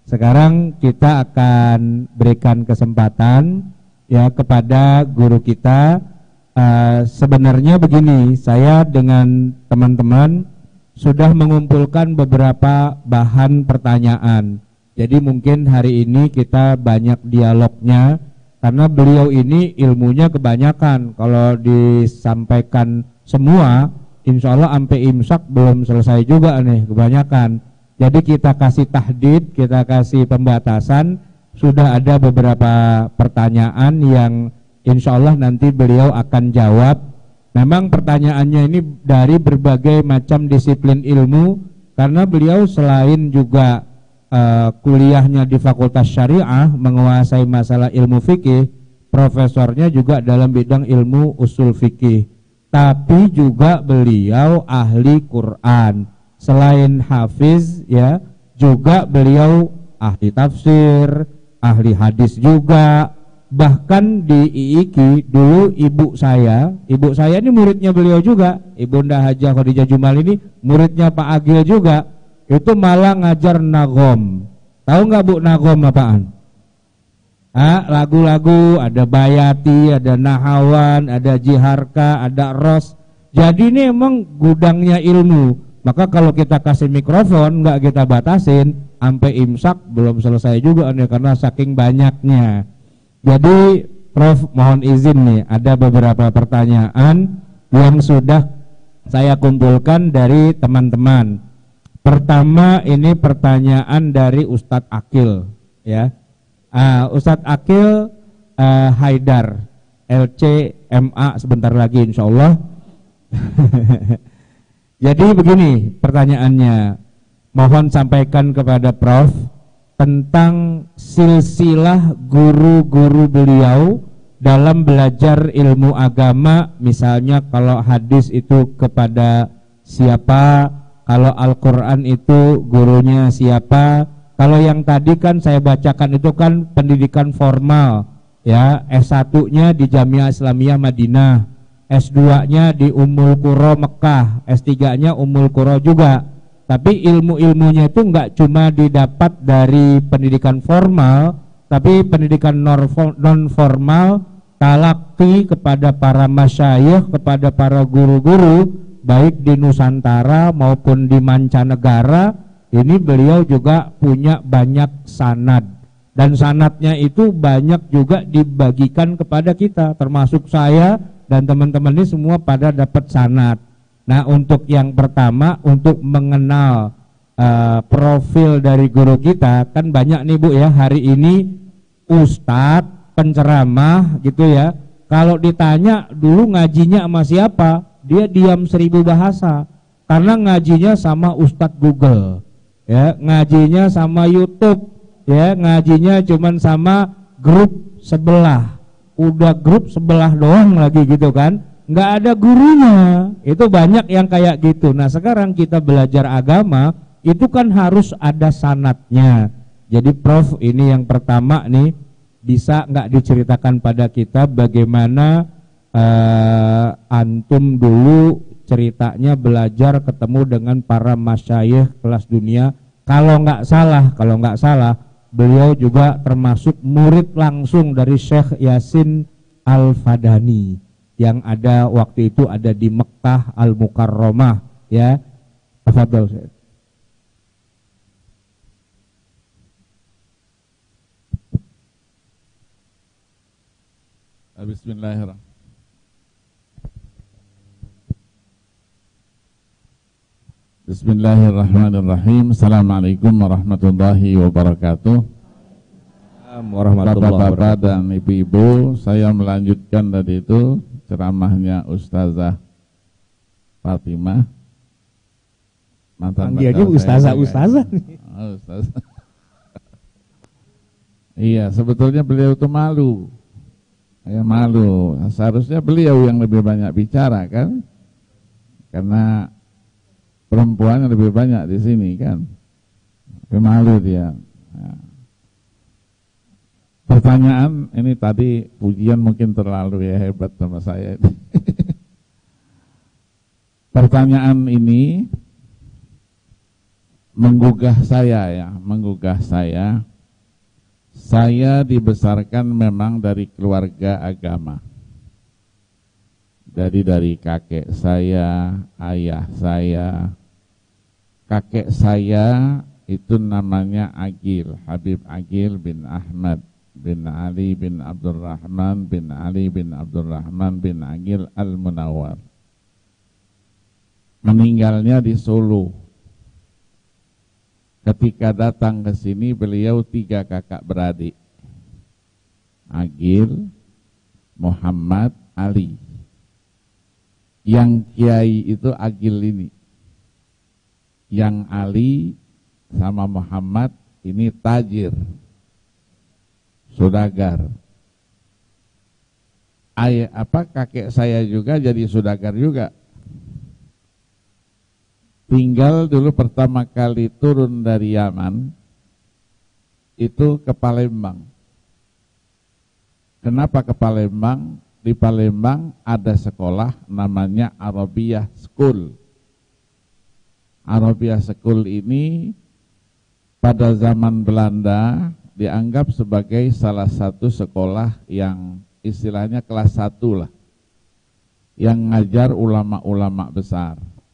Sekarang kita akan berikan kesempatan ya kepada guru kita. Sebenarnya begini, saya dengan teman-teman sudah mengumpulkan beberapa bahan pertanyaan. Jadi mungkin hari ini kita banyak dialognya, karena beliau ini ilmunya kebanyakan. Kalau disampaikan semua, insya Allah sampai imsak belum selesai juga nih, kebanyakan. Jadi kita kasih tahdid, kita kasih pembatasan. Sudah ada beberapa pertanyaan yang insya Allah nanti beliau akan jawab. Memang pertanyaannya ini dari berbagai macam disiplin ilmu, karena beliau selain juga kuliahnya di Fakultas Syariah, menguasai masalah ilmu fikih, profesornya juga dalam bidang ilmu usul fikih. Tapi juga beliau ahli Quran. Selain hafiz ya, juga beliau ahli tafsir, ahli hadis juga. Bahkan di IIKI dulu ibu saya ini muridnya beliau juga. Ibunda Hajah Khadijah Jumal ini muridnya Pak Agil juga. Itu malah ngajar nagom. Tahu nggak Bu nagom apaan? Lagu-lagu, ada Bayati, ada Nahawan, ada Jiharka, ada Ros. Jadi ini emang gudangnya ilmu. Maka kalau kita kasih mikrofon nggak kita batasin, sampai imsak belum selesai juga nih, karena saking banyaknya. Jadi Prof mohon izin nih, ada beberapa pertanyaan yang sudah saya kumpulkan dari teman-teman. Pertama ini pertanyaan dari Ustadz Akil ya. Ustadz Akil Haidar LCMA sebentar lagi insya Allah. Jadi begini pertanyaannya, mohon sampaikan kepada Prof tentang silsilah guru-guru beliau dalam belajar ilmu agama. Misalnya kalau hadis itu kepada siapa, kalau Al-Quran itu gurunya siapa. Kalau yang tadi kan saya bacakan itu kan pendidikan formal ya, S1-nya di Jamiah Islamiyah Madinah, S2-nya di Ummul Qura Mekah, S3-nya Ummul Qura juga. Tapi ilmu-ilmunya itu enggak cuma didapat dari pendidikan formal, tapi pendidikan non formal, talaqi kepada para masyayikh, kepada para guru-guru baik di Nusantara maupun di mancanegara. Ini beliau juga punya banyak sanad, dan sanadnya itu banyak juga dibagikan kepada kita, termasuk saya dan teman-teman ini semua pada dapat sanad. Nah, untuk yang pertama, untuk mengenal profil dari guru kita, kan banyak nih Bu ya, hari ini ustadz, penceramah gitu ya. Kalau ditanya dulu ngajinya sama siapa, dia diam 1000 bahasa, karena ngajinya sama ustadz Google ya, ngajinya sama YouTube ya, ngajinya cuman sama grup sebelah, udah grup sebelah doang lagi gitu kan, nggak ada gurunya. Itu banyak yang kayak gitu. Nah sekarang kita belajar agama itu kan harus ada sanadnya. Jadi Prof ini yang pertama nih, bisa nggak diceritakan pada kita bagaimana antum dulu ceritanya belajar ketemu dengan para masyayikh kelas dunia. Kalau nggak salah beliau juga termasuk murid langsung dari Syekh Yasin Al-Fadani yang ada waktu itu ada di Mekkah Al-Mukarramah ya. Tafadhol Syekh. Bismillahirrahmanirrahim. Bismillahirrahmanirrahim. Assalamualaikum warahmatullahi wabarakatuh. Bapak-bapak dan ibu-ibu, saya melanjutkan tadi itu ceramahnya Ustazah Fatimah. Panggilnya Ustazah. Oh, Ustazah. Iya, sebetulnya beliau itu malu. Ya malu. Seharusnya beliau yang lebih banyak bicara kan, karena perempuan yang lebih banyak di sini kan, malu dia. Nah. Pertanyaan ini tadi pujian mungkin terlalu ya hebat sama saya. Pertanyaan ini menggugah saya. Saya dibesarkan memang dari keluarga agama. Jadi dari kakek saya, ayah saya. Kakek saya itu namanya Agil, Habib Agil bin Ahmad bin Ali bin Abdurrahman bin Ali bin Abdurrahman bin Agil Al-Munawwar. Meninggalnya di Solo. Ketika datang ke sini beliau 3 kakak beradik. Agil, Muhammad, Ali. Yang kiai itu Agil ini. Yang Ali sama Muhammad ini tajir, saudagar. Kakek saya juga jadi saudagar juga. Tinggal dulu pertama kali turun dari Yaman itu ke Palembang. Kenapa ke Palembang? Di Palembang ada sekolah namanya Arabiyah School. Arabiyah School ini pada zaman Belanda dianggap sebagai salah satu sekolah yang istilahnya kelas 1 lah, yang ngajar ulama-ulama besar.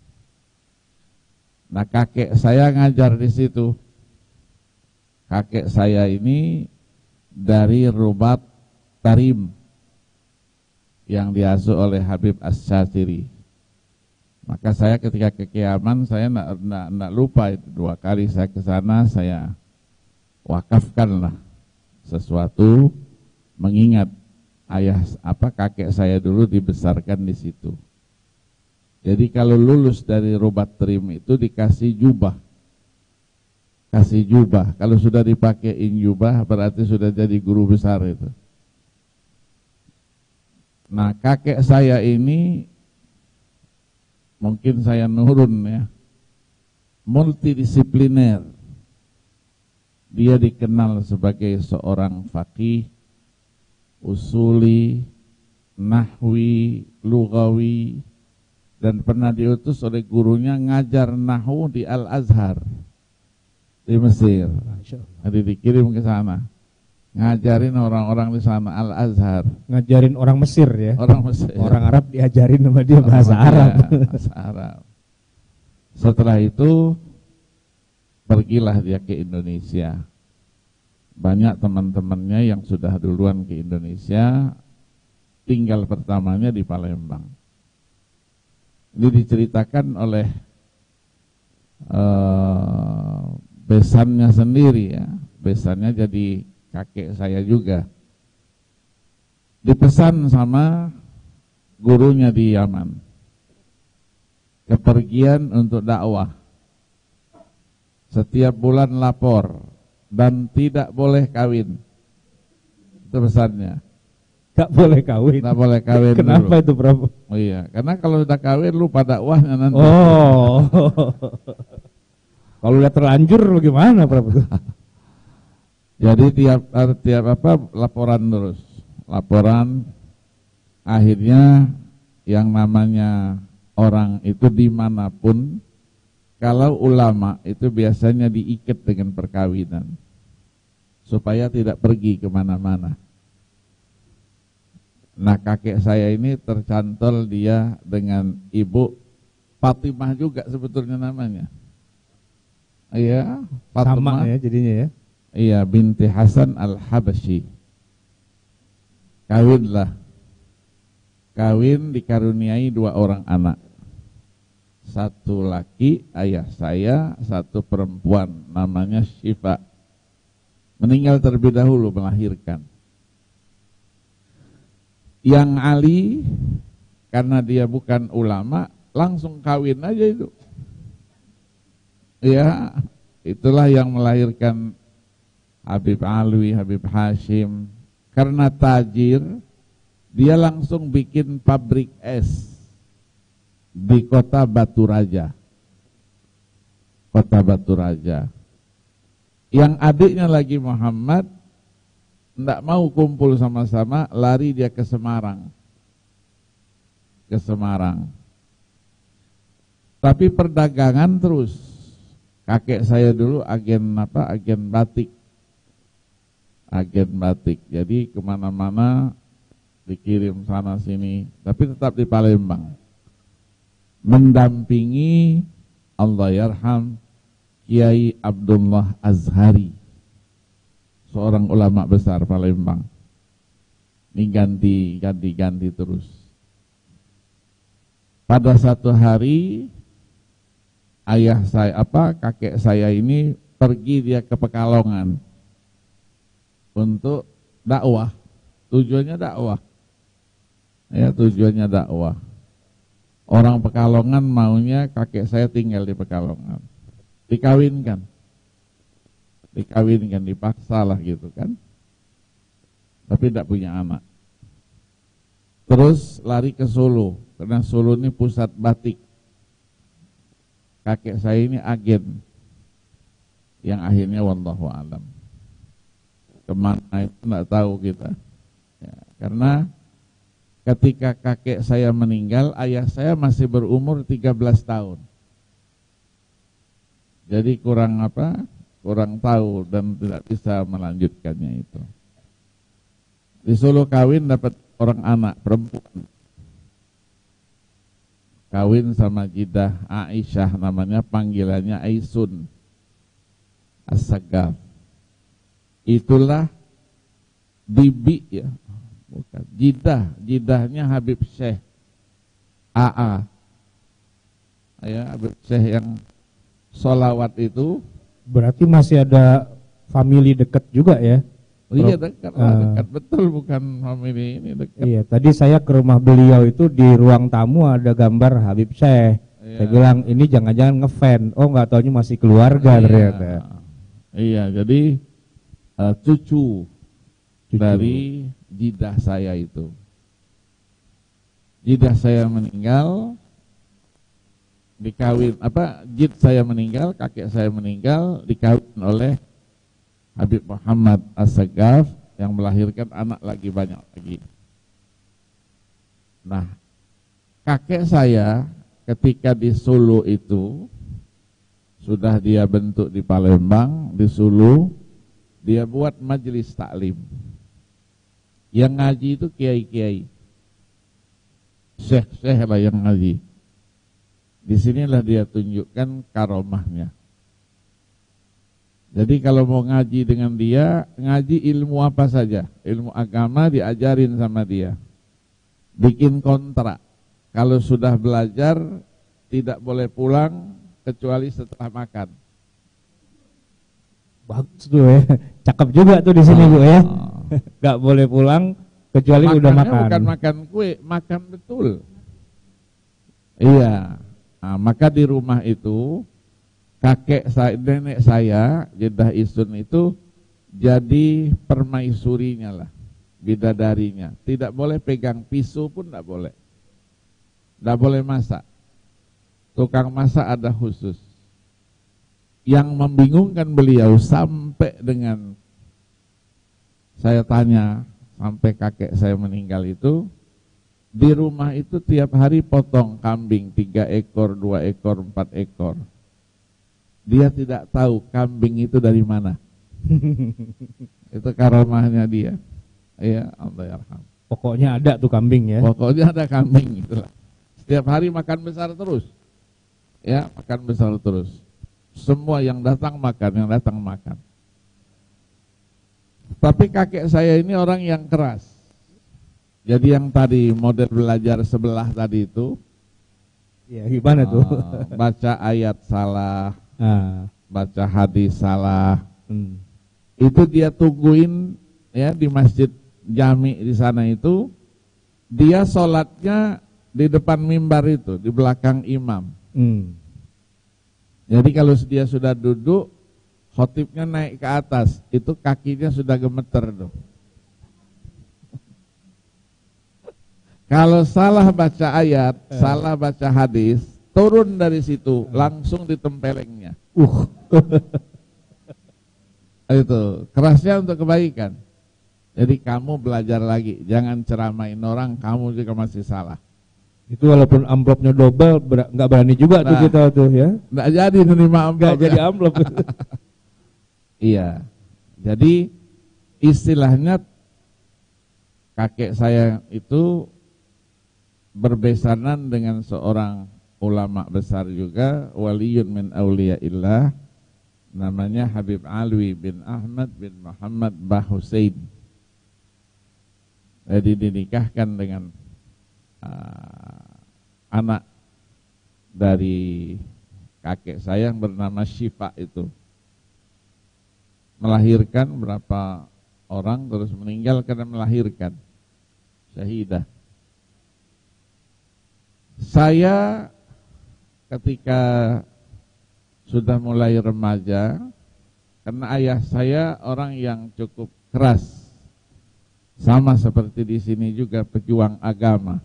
Nah, kakek saya ngajar di situ. Kakek saya ini dari Rubat Tarim yang diasuh oleh Habib As-Syatiri. Maka saya ketika ke Yaman, saya enggak lupa itu 2 kali saya ke sana, saya wakafkanlah sesuatu mengingat kakek saya dulu dibesarkan di situ. Jadi kalau lulus dari Rubat Trim itu dikasih jubah. Kasih jubah. Kalau sudah dipakein jubah berarti sudah jadi guru besar itu. Nah, kakek saya ini mungkin saya nurun ya. Multidisipliner. Dia dikenal sebagai seorang faqih, usuli, nahwi, lughawi, dan pernah diutus oleh gurunya ngajar nahwu di Al-Azhar di Mesir. Jadi dikirim ke sana, ngajarin orang-orang di sana Al-Azhar. Ngajarin orang Mesir ya. Orang Mesir. Orang Arab diajarin sama dia bahasa Arab. Bahasa Arab. Setelah itu pergilah dia ke Indonesia. Banyak teman-temannya yang sudah duluan ke Indonesia, tinggal pertamanya di Palembang. Ini diceritakan oleh besannya sendiri ya. Besannya jadi kakek saya juga. Dipesan sama gurunya di Yaman. Kepergian untuk dakwah. Setiap bulan lapor dan tidak boleh kawin. Itu pesannya. Gak boleh kawin. Gak boleh kawin. Kenapa dulu. itu, Prof? Oh iya, karena kalau sudah kawin lupa dakwahnya nanti. Oh. Kalau udah terlanjur bagaimana, Prof? Jadi tiap laporan terus. Laporan, akhirnya yang namanya orang itu dimanapun, kalau ulama itu biasanya diikat dengan perkawinan supaya tidak pergi kemana-mana. Nah, kakek saya ini tercantol dia dengan ibu Fatimah juga sebetulnya namanya. Iya, Fatimah. Sama ya jadinya ya. Iya, binti Hasan Al-Habasyi. Kawin dikaruniai 2 orang anak. 1 laki ayah saya, 1 perempuan namanya Syifa. Meninggal terlebih dahulu melahirkan. Yang Ali karena dia bukan ulama langsung kawin aja itu. Ya, itulah yang melahirkan Habib Alwi, Habib Hashim. Karena tajir, dia langsung bikin pabrik es di kota Batu Raja. Kota Batu Raja. Yang adiknya lagi Muhammad tidak mau kumpul sama-sama, lari dia ke Semarang. Ke Semarang. Tapi perdagangan terus. Kakek saya dulu agen apa? Agen batik. Agen batik. Jadi kemana-mana dikirim sana sini, tapi tetap di Palembang. Mendampingi Allahyarham Kiai Abdullah Azhari, seorang ulama besar Palembang. Ini ganti terus. Pada satu hari kakek saya ini pergi dia ke Pekalongan untuk dakwah. Tujuannya dakwah. Ya, tujuannya dakwah. Orang Pekalongan maunya kakek saya tinggal di Pekalongan. Dikawinkan, dipaksa lah gitu kan. Tapi tidak punya anak. Terus lari ke Solo, karena Solo ini pusat batik. Kakek saya ini agen, yang akhirnya wallahu alam. Kemana itu tidak tahu kita. Ya, karena ketika kakek saya meninggal, ayah saya masih berumur 13 tahun. Jadi kurang tahu dan tidak bisa melanjutkannya itu. Di Solo kawin dapat orang anak perempuan. Kawin sama Jidah Aisyah, namanya panggilannya Aisun As-Sagaf. Itulah bibi ya. Bukan. Jidahnya Habib Syekh AA. Ya, Habib Syekh yang sholawat itu. Berarti masih ada family dekat juga ya? Oh iya dekat betul, bukan family ini dekat. Iya, tadi saya ke rumah beliau itu di ruang tamu ada gambar Habib Syekh. Iya. Saya bilang ini jangan-jangan ngefan. Oh nggak taunya masih keluarga ternyata. Iya, jadi cucu dari jidah saya itu. Jidah saya meninggal, jid saya meninggal, kakek saya meninggal, dikawin oleh Habib Muhammad As-Sagaf yang melahirkan anak lagi banyak lagi. Nah, kakek saya ketika di Solo itu sudah dia bentuk di Palembang, di Solo dia buat majelis taklim. Yang ngaji itu kiai-kiai, syekh-syekh lah yang ngaji. Di sinilah dia tunjukkan karomahnya. Jadi kalau mau ngaji dengan dia, ngaji ilmu apa saja, ilmu agama diajarin sama dia. Bikin kontrak, kalau sudah belajar tidak boleh pulang kecuali setelah makan. Bagus tuh ya, cakep juga tuh di sini Bu ya. Gak boleh pulang kecuali udah makan. Bukan makan kue, makan betul. Iya. Nah, maka di rumah itu nenek saya, Jeddah Isun itu jadi permaisurinya lah, bidadarinya. Tidak boleh pegang pisau pun tidak boleh. Tidak boleh masak. Tukang masak ada khusus. Yang membingungkan beliau sampai dengan saya tanya, sampai kakek saya meninggal itu, di rumah itu tiap hari potong kambing 3 ekor, 2 ekor, 4 ekor. Dia tidak tahu kambing itu dari mana. Itu karomahnya dia. Ya, Allahyarham. Pokoknya ada tuh kambing ya. Pokoknya ada kambing itulah. Setiap hari makan besar terus. Ya, makan besar terus. Semua yang datang makan. Tapi kakek saya ini orang yang keras. Jadi yang tadi model belajar sebelah tadi itu, ya gimana tuh? Baca ayat salah, baca hadis salah. Itu dia tungguin ya di masjid jami di sana itu. Dia sholatnya di depan mimbar itu, di belakang imam. Jadi kalau dia sudah duduk, khotibnya naik ke atas, itu kakinya sudah gemeter tuh. Kalau salah baca ayat, salah baca hadis, turun dari situ, langsung ditempelengnya. Itu kerasnya untuk kebaikan. Jadi kamu belajar lagi, jangan ceramain orang, kamu juga masih salah. Itu walaupun amplopnya double, nggak berani juga tuh kita tuh ya. Nggak jadi menerima amplop. Nggak jadi amplop. Iya. Jadi istilahnya kakek saya itu berbesanan dengan seorang ulama besar juga, waliyun min auliyaillah, namanya Habib Alwi bin Ahmad bin Muhammad Bah Hussein. Jadi dinikahkan dengan anak dari kakek saya yang bernama Syifa itu. Melahirkan berapa orang terus meninggal karena melahirkan. Syahidah. Saya ketika sudah mulai remaja, karena ayah saya orang yang cukup keras, sama seperti di sini juga pejuang agama,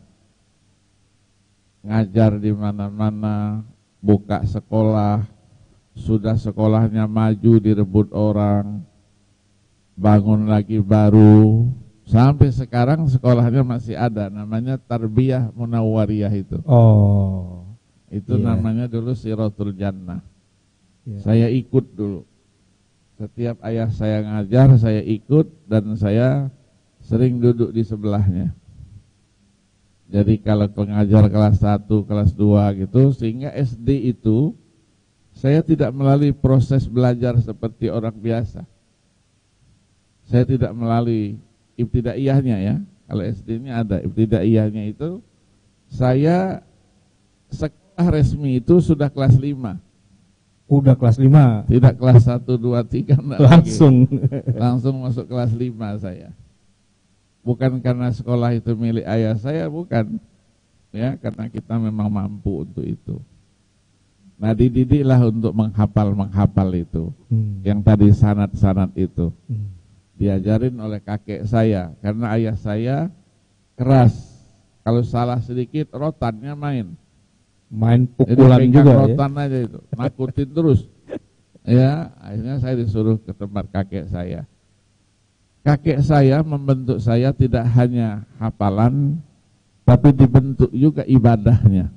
ngajar di mana-mana, buka sekolah, sudah sekolahnya maju direbut orang, bangun lagi baru, sampai sekarang sekolahnya masih ada, namanya Tarbiyah Munawwariyah itu. Oh, itu namanya dulu Siratul Jannah. Saya ikut dulu. Setiap ayah saya ngajar, saya ikut dan saya sering duduk di sebelahnya. Jadi kalau pengajar kelas 1, kelas 2 gitu, sehingga SD itu saya tidak melalui proses belajar seperti orang biasa. Saya tidak melalui ibtidaiyahnya ya. Kalau SD-nya ada ibtidaiyahnya itu, saya sekolah resmi itu sudah kelas 5. Udah kelas 5. Tidak kelas 1, 2, 3 langsung. Langsung masuk kelas 5 saya. Bukan karena sekolah itu milik ayah saya, bukan. Ya, karena kita memang mampu untuk itu. Nah, dididiklah untuk menghafal itu. Yang tadi sanad-sanad itu. Diajarin oleh kakek saya, karena ayah saya keras. Kalau salah sedikit rotannya main pukulan. Jadi juga rotan ya? Aja itu, nakutin terus. Ya, akhirnya saya disuruh ke tempat kakek saya. Kakek saya membentuk saya tidak hanya hafalan, tapi dibentuk juga ibadahnya.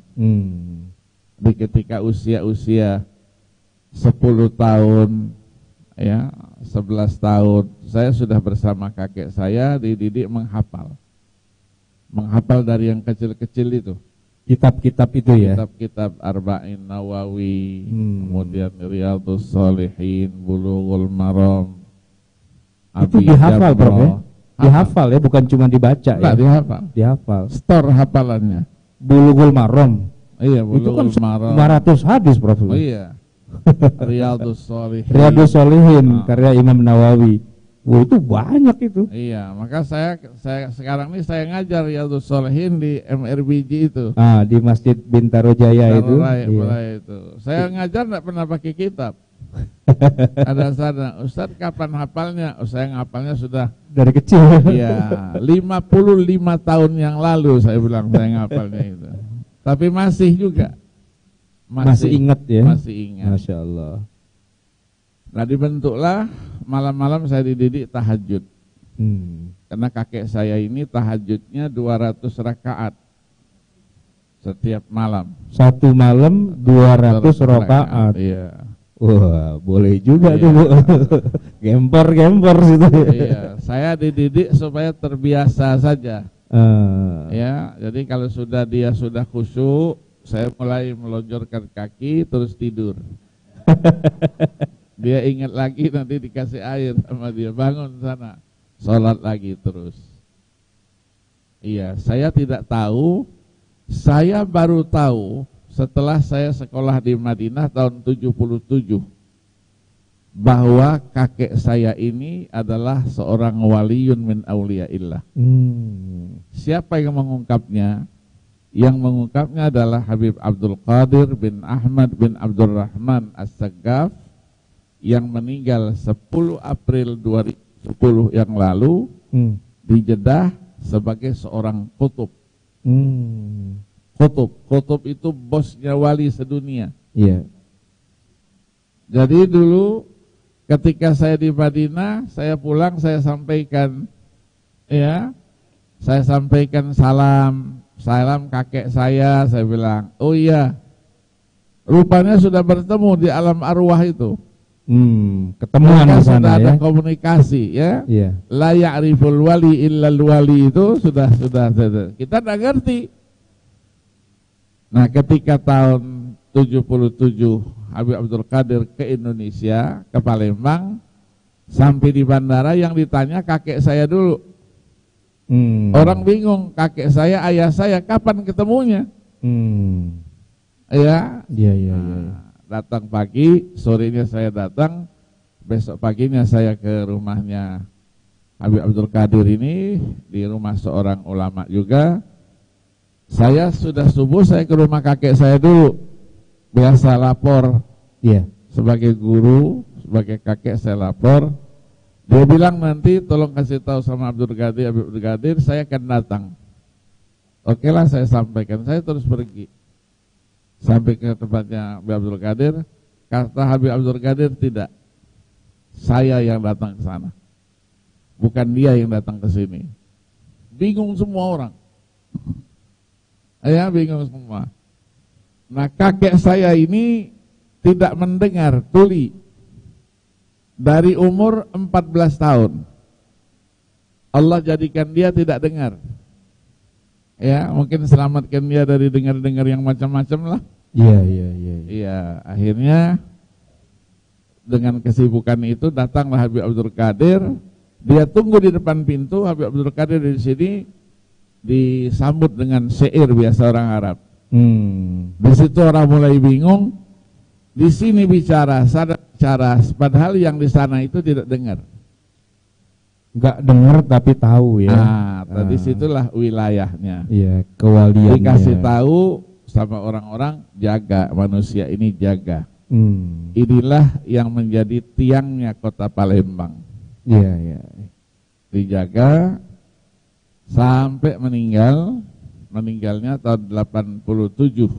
Di ketika usia-usia 10 tahun, ya 11 tahun, saya sudah bersama kakek saya dididik menghafal. Menghafal dari yang kecil-kecil itu. Kitab-kitab itu ya? Kitab-kitab Arba'in Nawawi, kemudian Riyadhus Shalihin, Bulughul Maram. Itu dihafal, Prof ya? Dihafal ya, bukan cuma dibaca. Enggak, ya? Dihafal. Store hafalannya. Bulughul Maram. Iya, Bulughul Maram. 500 hadis, Prof. Oh iya. Riyadhus Shalihin. Riyadhus Shalihin karya Imam Nawawi. Wah, itu banyak itu. Iya, maka saya sekarang ini saya ngajar Riyadhus Shalihin di MRBJ itu. Di Masjid Bintaro Jaya itu. Itu. Saya ngajar enggak pernah pakai kitab. Ada sana, Ustaz kapan hafalnya? Saya ngapalnya sudah dari kecil. Iya, 55 tahun yang lalu saya bilang saya ngapalnya itu. Tapi masih juga. Masih ingat ya? Masih ingat. Masya Allah. Nah, dibentuklah malam-malam saya dididik tahajud. Karena kakek saya ini tahajudnya 200 rakaat setiap malam. Satu malam 200 rakaat. Iya. Wah, boleh juga tuh, Bu. Gempor situ. Iya, saya dididik supaya terbiasa saja. Ya, jadi kalau dia sudah khusyuk, saya mulai melonjorkan kaki terus tidur. Dia ingat lagi nanti dikasih air sama dia, bangun sana, sholat lagi terus. Iya, saya tidak tahu, saya baru tahu setelah saya sekolah di Madinah tahun 77 bahwa kakek saya ini adalah seorang waliyun min auliyaillah. Siapa yang mengungkapnya? Yang mengungkapnya adalah Habib Abdul Qadir bin Ahmad bin Abdurrahman As-Saggaf yang meninggal 10 April 2010 yang lalu di Jeddah sebagai seorang kutub. Kutub itu bosnya wali sedunia. Iya. Jadi dulu ketika saya di Madinah, saya pulang saya sampaikan salam salam kakek saya bilang, oh iya, rupanya sudah bertemu di alam arwah itu. Ketemuan di sana sudah ada ya. Komunikasi ya. Iya. La ya'riful wali illal wali itu sudah kita tidak ngerti. Nah, ketika tahun 77 Habib Abdul Qadir ke Indonesia, ke Palembang, sampai di bandara yang ditanya kakek saya dulu. Orang bingung, kakek saya, ayah saya, kapan ketemunya? Ya. Iya. Datang pagi, sorenya saya datang, besok paginya saya ke rumahnya Habib Abdul Qadir ini, di rumah seorang ulama juga. Saya sudah subuh, saya ke rumah kakek saya dulu, biasa lapor. Iya. Sebagai guru, sebagai kakek saya lapor. Dia bilang nanti tolong kasih tahu sama Abdul Qadir, Habib Abdul Qadir, saya akan datang. Oke lah, saya sampaikan, saya terus pergi. Sampai ke tempatnya Habib Abdul Qadir, kata Habib Abdul Qadir, tidak, saya yang datang ke sana, bukan dia yang datang ke sini. Bingung semua orang. Ya, bingung semua. Nah, kakek saya ini tidak mendengar tuli dari umur 14 tahun. Allah jadikan dia tidak dengar. Ya, mungkin selamatkan dia dari dengar-dengar yang macam-macam lah. Iya, akhirnya dengan kesibukan itu datanglah Habib Abdul Qadir. Dia tunggu di depan pintu. Habib Abdul Qadir di sini disambut dengan syair biasa orang Arab. Di situ orang mulai bingung. Di sini bicara, sana bicara, padahal yang di sana itu tidak dengar. Enggak dengar tapi tahu ya. Tadi situlah wilayahnya. Iya, kewaliannya. Dikasih tahu sama orang-orang, jaga manusia ini, jaga. Inilah yang menjadi tiangnya kota Palembang. Iya. Dijaga sampai meninggalnya tahun 86.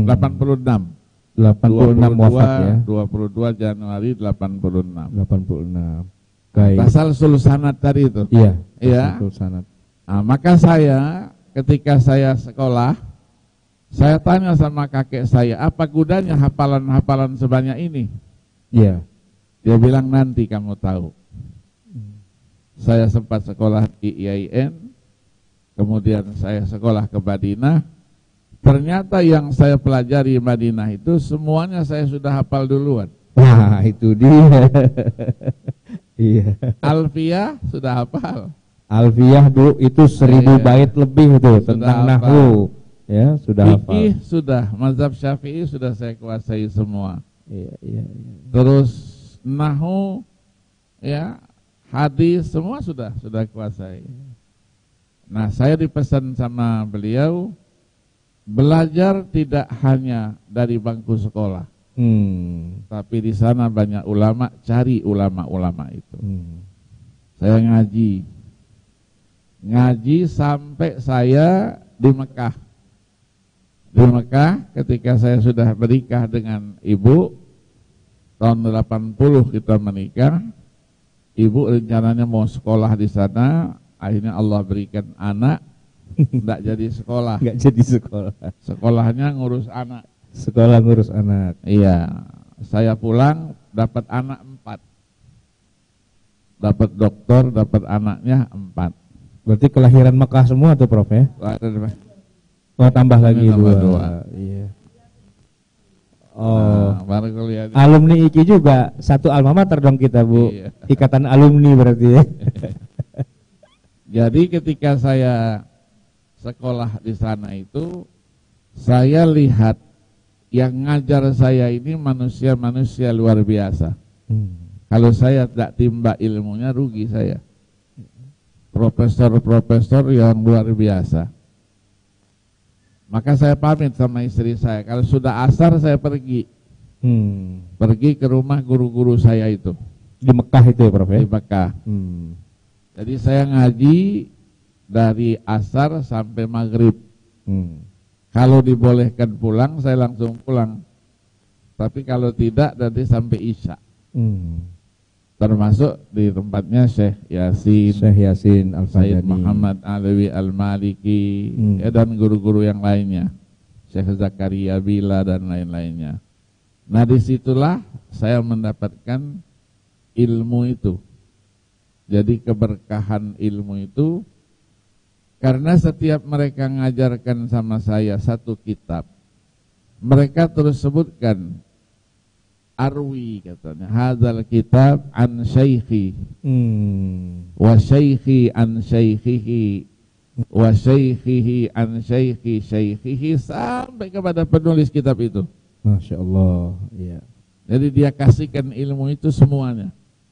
86 wafat ya. 22 Januari 86. Basal Sulsanat tadi itu. Iya. Sulsanat. Nah, maka saya ketika saya sekolah, saya tanya sama kakek saya, apa gunanya hafalan-hafalan sebanyak ini? Iya. Dia bilang, nanti kamu tahu. Saya sempat sekolah di IAIN, kemudian saya sekolah ke Madinah. Ternyata yang saya pelajari di Madinah itu semuanya saya sudah hafal duluan. Wah, itu dia. Iya. Alfiyah sudah hafal. Alfiyah dulu itu 1000 bait lebih itu tentang nahwu. Ya, sudah hafal. Fikih sudah, mazhab Syafi'i sudah saya kuasai semua. Iya. Terus nahwu, ya, hadis semua sudah kuasai. Nah, saya dipesan sama beliau, belajar tidak hanya dari bangku sekolah. Tapi di sana banyak ulama, cari ulama-ulama itu. Saya ngaji sampai saya di Mekah. Di Mekah ketika saya sudah menikah dengan ibu, tahun 80 kita menikah. Ibu rencananya mau sekolah di sana, akhirnya Allah berikan anak, enggak jadi sekolah. Enggak jadi sekolah. Sekolahnya ngurus anak. Sekolah ngurus anak. Iya, saya pulang dapat anak 4. Dapat doktor, dapat anaknya 4. Berarti kelahiran Mekah semua tuh Prof ya? Oh, tambah lagi 2. Iya. Oh, baru kuliah. Alumni IKI juga satu alma mater dong kita, Bu. Iya. Ikatan alumni berarti ya. Jadi ketika saya sekolah di sana itu, saya lihat yang ngajar saya ini manusia-manusia luar biasa. Kalau saya tidak timba ilmunya, rugi saya. Profesor-profesor yang luar biasa. Maka saya pamit sama istri saya, kalau sudah asar saya pergi. Pergi ke rumah guru-guru saya itu. Di Mekah itu ya Prof ya? Di Mekah. Jadi saya ngaji dari asar sampai maghrib. Kalau dibolehkan pulang, saya langsung pulang. Tapi kalau tidak, nanti sampai isya. termasuk di tempatnya Syekh Yasin, Syekh Yasin Sayyid Al-Fadani, Muhammad Alawi Al-Maliki, ya, dan guru-guru yang lainnya, Syekh Zakaria Bila dan lain-lainnya. Nah, disitulah saya mendapatkan ilmu itu. Jadi keberkahan ilmu itu karena setiap mereka ngajarkan sama saya satu kitab, mereka terus sebutkan arwi, katanya, hadzal kitab an syaikhi wa syaikhi an syaikhihi wa syaikhihi an syaikhi syaikhihi, sampai kepada penulis kitab itu. Masya Allah, ya. Jadi dia kasihkan ilmu itu semuanya.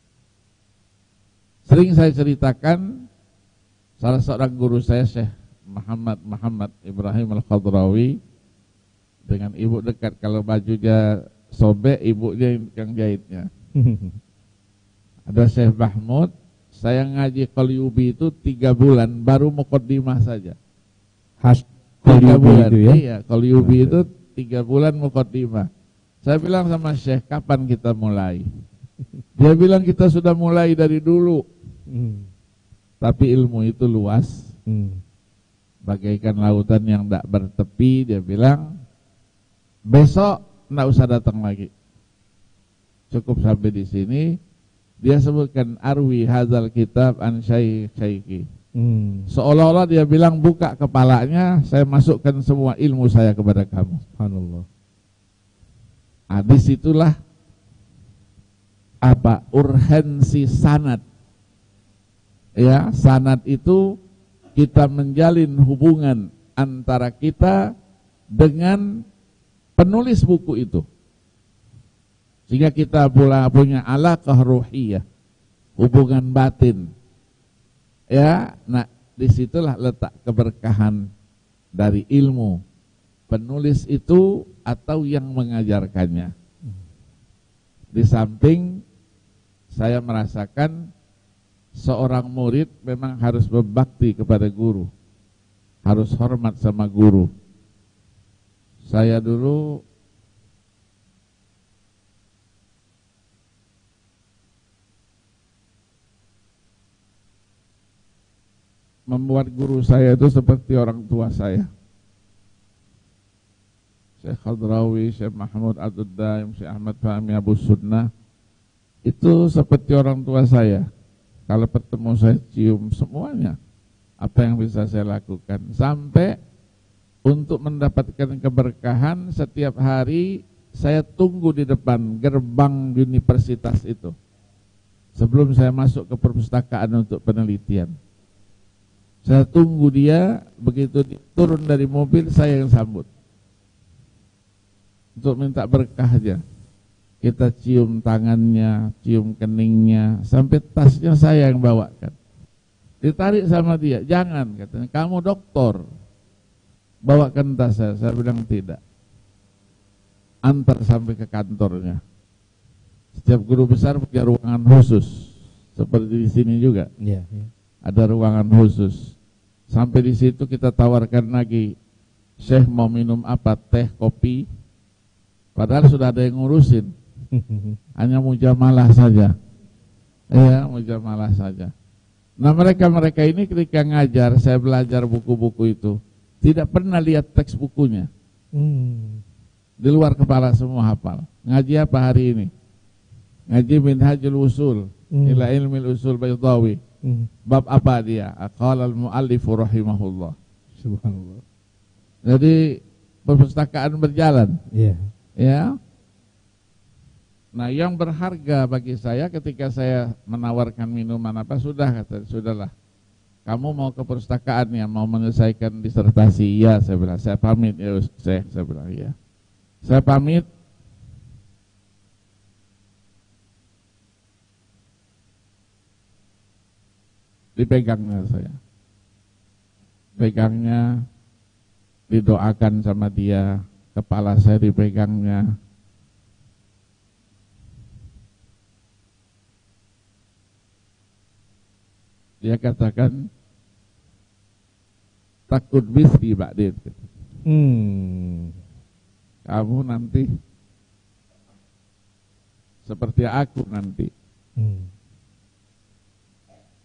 Sering saya ceritakan, salah seorang guru saya, Syekh Muhammad Ibrahim Al-Khadrawi, dengan ibu dekat, kalau bajunya sobek, ibunya yang jahitnya. Ada Syekh Mahmud, saya ngaji Qalyubi itu 3 bulan, baru muqaddimah saja. Khas 3 bulan, itu ya? Iya, Qalyubi itu 3 bulan muqaddimah. Saya bilang sama Syekh, kapan kita mulai? Dia bilang kita sudah mulai dari dulu. Tapi ilmu itu luas, bagaikan lautan yang tidak bertepi. Dia bilang, besok tidak usah datang lagi, cukup sampai di sini. Dia sebutkan arwi hadzal kitab an syaikhi. Seolah-olah dia bilang, buka kepalanya, saya masukkan semua ilmu saya kepada kamu. Subhanallah. Disitulah apa urgensi sanad. Ya, sanad itu kita menjalin hubungan antara kita dengan penulis buku itu, sehingga kita pula punya alaqah ruhiyah, hubungan batin. Ya, nah disitulah letak keberkahan dari ilmu penulis itu atau yang mengajarkannya. Di samping saya merasakan seorang murid memang harus berbakti kepada guru, harus hormat sama guru. Saya dulu membuat guru saya itu seperti orang tua saya. Syekh Khadrawi, Syekh Mahmud Ad-Daim, Syekh Ahmad Fahmi Abu Sunnah, itu seperti orang tua saya. Kalau bertemu saya cium semuanya, apa yang bisa saya lakukan. Sampai untuk mendapatkan keberkahan, setiap hari saya tunggu di depan gerbang universitas itu sebelum saya masuk ke perpustakaan untuk penelitian. Saya tunggu dia, begitu turun dari mobil saya yang sambut untuk minta berkah aja. Kita cium tangannya, cium keningnya, sampai tasnya saya yang bawakan. Ditarik sama dia, jangan, katanya, kamu doktor, bawakan tas saya. Saya bilang tidak. Antar sampai ke kantornya. Setiap guru besar punya ruangan khusus, seperti di sini juga. Ya, ya. Ada ruangan khusus. Sampai di situ kita tawarkan lagi, Syekh mau minum apa, teh, kopi, padahal sudah ada yang ngurusin. Hanya mujamalah saja. Ya, mujamalah saja. Nah, mereka ini ketika ngajar, saya belajar buku-buku itu, tidak pernah lihat teks bukunya. Di luar kepala semua hafal. Ngaji apa hari ini? Ngaji Minhajul Usul ila Ilmil Usul Baydawi. Bab apa dia? Qala al-muallifu rahimahullah. Subhanallah. Jadi perpustakaan berjalan. Iya. Ya. Nah, yang berharga bagi saya ketika saya menawarkan minuman apa, sudahlah. Kamu mau ke perpustakaan ya, mau menyelesaikan disertasi? Iya, saya bilang. Saya pamit ya, saya bilang ya. Saya pamit. Dipegangnya saya. Pegangnya, didoakan sama dia, kepala saya dipegangnya. Dia katakan, takut bisri ba'din. Kamu nanti seperti aku nanti.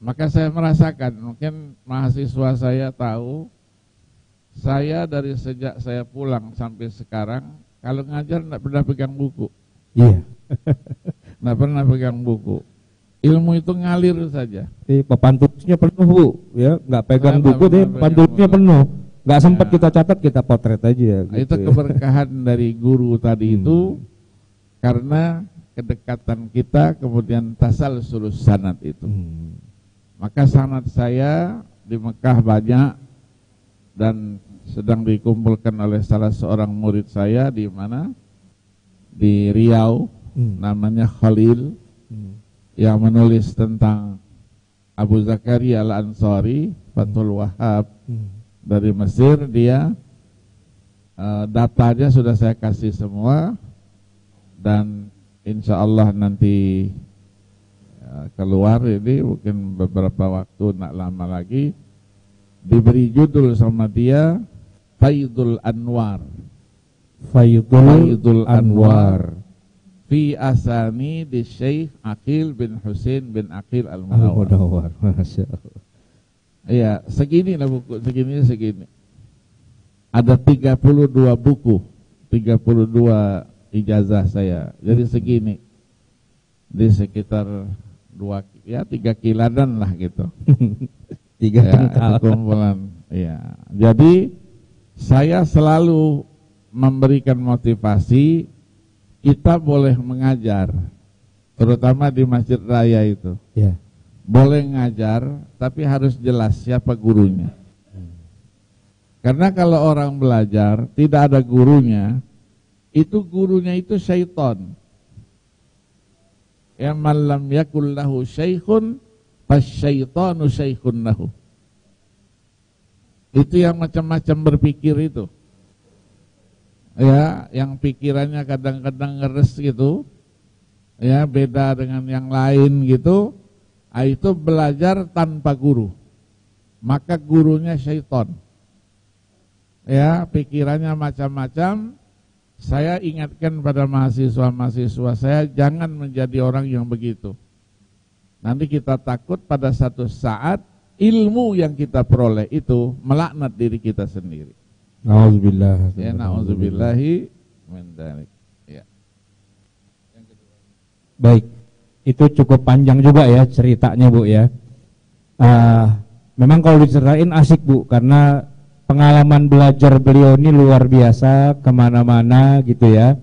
Maka saya merasakan, mungkin mahasiswa saya tahu, saya dari sejak saya pulang sampai sekarang, kalau ngajar enggak pernah pegang buku. Iya. Enggak pernah pegang buku. Ilmu itu ngalir saja. Papan tulisnya penuh Bu, ya nggak pegang buku deh, papan tulisnya penuh. Nggak sempat kita catat, kita potret aja. Gitu. Itu keberkahan dari guru tadi itu, karena kedekatan kita, kemudian tasalsul sanad itu. Maka sanad saya di Mekah banyak dan sedang dikumpulkan oleh salah seorang murid saya di mana? Di Riau, namanya Khalil, yang menulis tentang Abu Zakaria Al-Ansari, Fathul Wahhab dari Mesir. Dia datanya sudah saya kasih semua, dan insya Allah nanti keluar ini mungkin beberapa waktu, nak lama lagi, diberi judul sama dia Faidul Anwar. Faidul Anwar fi asani di Syekh Aqil bin Husain bin Aqil Al-Munawwar. Masya Allah. Iya, segini lah buku, segini. Ada 32 buku, 32 ijazah saya. Jadi segini. Di sekitar 3 kiladan lah gitu. 3 kental. Kumpulan. Iya. Jadi saya selalu memberikan motivasi, kita boleh mengajar, terutama di Masjid Raya itu. Ya. Boleh ngajar, tapi harus jelas siapa gurunya. Karena kalau orang belajar tidak ada gurunya, gurunya itu syaitan. Ya man lam yakul lahu syaikhun fasyaitanu syaikhun lahu. Itu yang macam-macam berpikir itu. Ya, yang pikirannya kadang-kadang ngeres gitu, ya beda dengan yang lain gitu, itu belajar tanpa guru, maka gurunya syaitan. Ya, pikirannya macam-macam. Saya ingatkan pada mahasiswa-mahasiswa saya, jangan menjadi orang yang begitu. Nanti kita takut pada satu saat ilmu yang kita peroleh itu melaknat diri kita sendiri. Nauzubillah. Ya, nauzubillahi min dzalik. Ya. Baik, itu cukup panjang juga ya ceritanya Bu ya. Memang kalau diceritain asik Bu, karena pengalaman belajar beliau ini luar biasa, kemana-mana gitu ya.